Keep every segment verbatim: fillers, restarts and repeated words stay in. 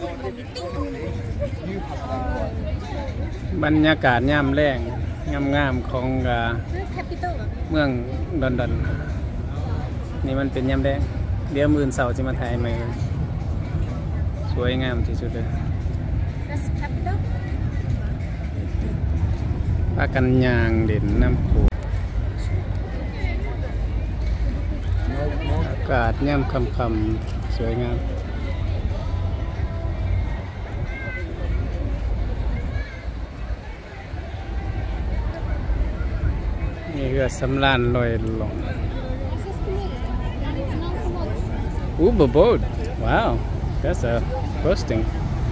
บรรยากาศย่ำแรงงามๆของเมืองลอนดอนนี่มันเป็นย่ำแดงเดี๋ยวมื่นเสาร์จะมาถ่ายใหม่สวยงามที่สุดเลยปากันยางเด่นน้ำโขงอากาศย่ำคำๆสวยงามนี่เรือสำราญลอยลงอู้บโบ๊ทว้าว that's a posting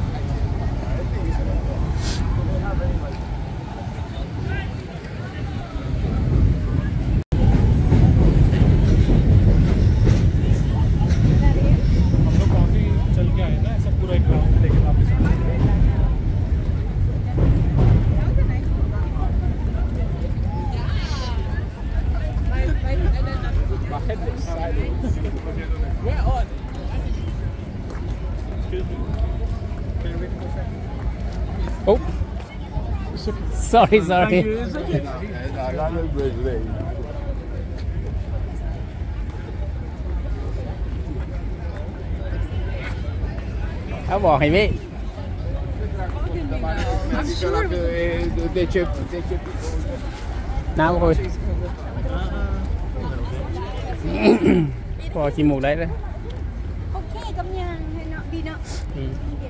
Oh, sorry, sorry. เขาบอกให้ไม่น้ำคุยพอขี้มูกได้เลยโอเคกำยังให้เนาะดีเนาะ